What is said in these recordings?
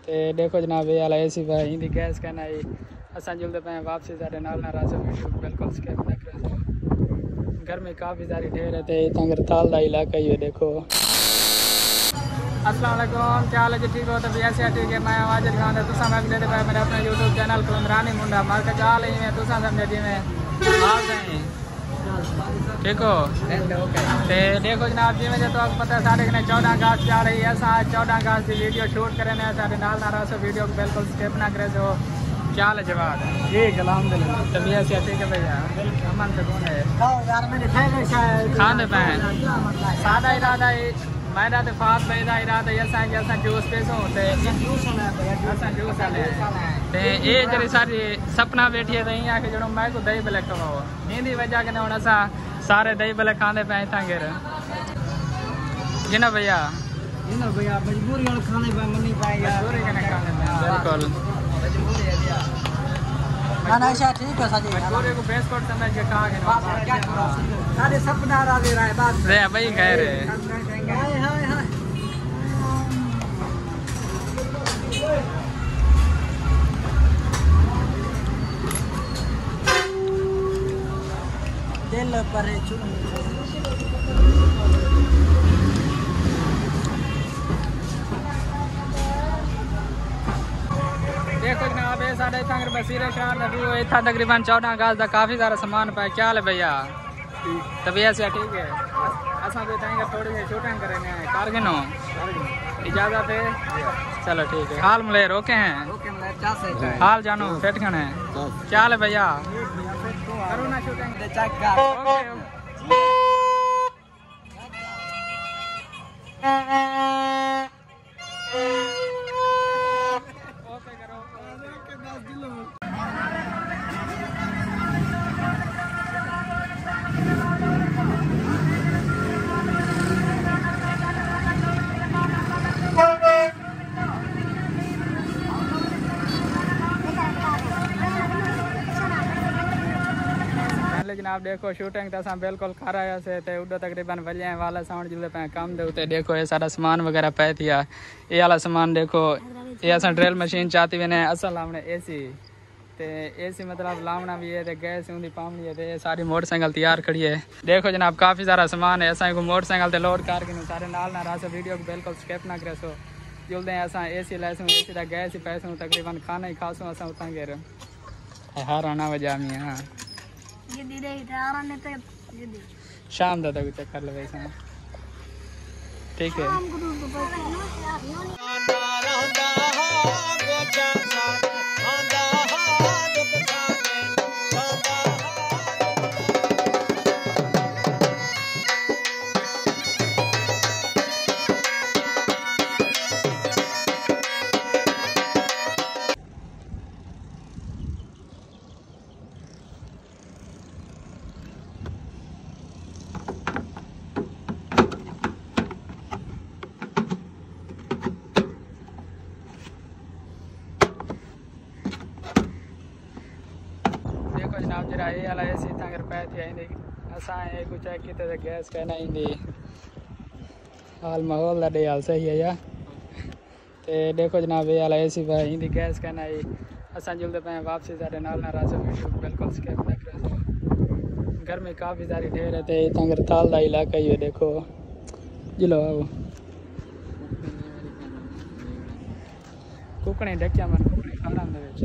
ते देखो जनाब ये वाला एसी भाई इंदी गैस कहना है असा जुलते पे वापसी साढ़े नाल ना रासो वीडियो बिल्कुल स्किप न करो। गर्मी काफ़ी सारी ढेर है ते तंगर ताल दा इलाका ही है। देखो अस्सलाम वालेकुम, क्या हाल है जी? ठीक हो तो भी ऐसे ठीक है। मैं आवाज़ खान तुसा मैं लेते पे मेरे अपने यूट्यूब चैनल कुंदरानी मुंडा मार के जा रही है तुसा समझे जी में हाल नहीं ठीक हो। ते देखो जनाब जी में तो पता है साढ़े 14 अगस्त जा रही है। 14 अगस्त की वीडियो शूट करें साढ़े नाल ना रासो वीडियो को बिल्कुल स्किप ना करे। तो क्या हाल है जवाब? ठीक अलहमदुलिल्लाह। तबीयत से ठीक है भैया? अमन से कौन है खाने पे सादा इरादा मैदा तो फास्ट पैदा इरादा ऐसा है कि असा जूस पेश होते असा जूस वाले ते ये जरी सारी सपना बैठी है तो यहाँ के जो मैं को दही भले खवाओ इनकी वजह के हम असा सारे दही भले खाने पे था गिर जी ना भैया मजबूरी खाने पे मनी पाएगा बिल्कुल ना ठीक है साजी मजबूरी को बेस कोट समझ के कहा के सारे सपना रा दे रहा है बात रे भाई कह रहे हाय हाय हाय दिल पर देखो जनाब ये साढ़े तंगर बसीरे शाह नबी वो इतना तकरीबन 14 अगस्त का काफ़ी सारा सामान पाया। क्या हाल है भैया? तबीयत से ठीक है? असा भी तंगर थोड़ी सी शूटिंग करेंगे कारगिनो इजाज़त है? चलो ठीक है। हाल मलेर ओके हैं? हाल जानो फिट खने क्या हाल है भैया? करो ना शूटिंग जनाब देखो शूटिंग तो अस बिल्कुल कर रहे से ते उडो तकरीबन वलिया वाला साउंड जुले पे कम दे उते देखो ये सारा सामान वगैरह पै थिया ये वाला सामान देखो ये अस ड्रिल मशीन चाहती भी ने असल लावने एसी ते एसी मतलब लावना भी है ते गैस उंदी पावनी है ते सारी मोटरसाइकिल तैयार खड़ी है। देखो जनाब काफ़ी सारा सामान है असा को मोटरसाइकिल ते लोड करके सारे नाल ना रासो वीडियो को बिल्कुल स्किप ना करे। सो जुलते हैं असा एसी लैसू एसी का गैस ही पैसों तकरीबन खाना ही खासू असा उतना गिर हर आना वजह में हाँ शाम दा तक चेक कर ले वैसे ठीक है। जनाब जरा ये वाला एसी तंगर पै थी असा कुछ चेक किए गैस कहना इंदी हाल माहौल का हाल सही है या ते देखो जनाब ये वाला एसी भाई इंदी गैस कहना है असा जुलते पे वापसी साढ़े नाल ना रासो वीडियो बिल्कुल स्किप न करे। गर्मी काफ़ी सारी ढेर है ते तंगर ताल का इलाका ही है। देखो जिलो आओ कुकड़ी ढक्या मन कुकड़ी खाना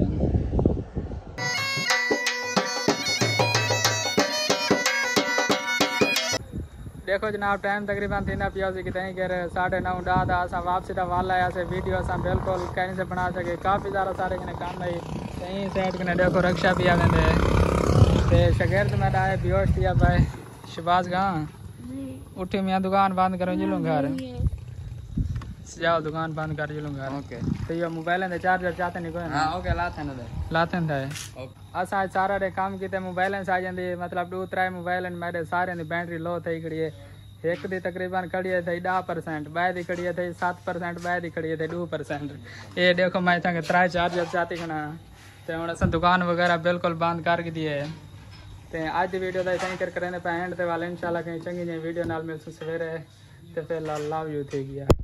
देखो जनाब टाइम तकरीबन 3 पिया कितने कर 9:30 10 असा वापसी का वाल आया से वीडियो असा बिल्कुल कहीं से बना सके काफ़ी ज़्यादा सारे कने काम है कहीं साइड कने देखो रक्षा भी आवे ते शगैर में आए बेहोश दिया भाई शबाज कहाँ उठी मैं दुकान बंद करूँ जिलूँ घर जाओ दुकान बंद कर जिलूँ घर ओके। तो ये मोबाइल चार्जर चाहते नहीं कोई ना ओके लाते थे असा सारा रे काम किते मोबाइल आ जाती मतलब 2-3 मोबाइल मेरे सारे की बैटरी लो थी खड़ी है एक दी तकरीबन खड़ी है थी 10% बै दी खड़ी है थी 7% बै दी खड़ी है थी 2%। ये देखो मैं 3 चार्जर चाहती खना तो हम अस दुकान वगैरह बिल्कुल बंद कर दिए तो अज की वीडियो का इतना कर एंड वाले इंशाल्लाह कहीं चंगी जी वीडियो नाल मिलसूं सवेरे तो फिर लव यू थी गया।